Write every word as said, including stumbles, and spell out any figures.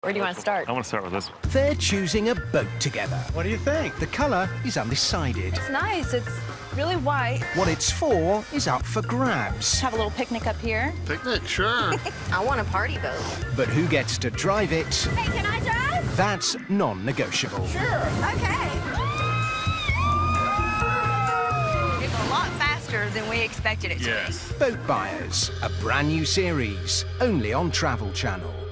Where do you want to start? I want to start with this one. They're choosing a boat together. What do you think? The colour is undecided. It's nice. It's really white. What it's for is up for grabs. Have a little picnic up here. Picnic, sure. I want a party boat. But who gets to drive it? Hey, can I drive? That's non-negotiable. Sure. Okay. It's a lot faster than we expected it to Yes. Boat Buyers, a brand new series, only on Travel Channel.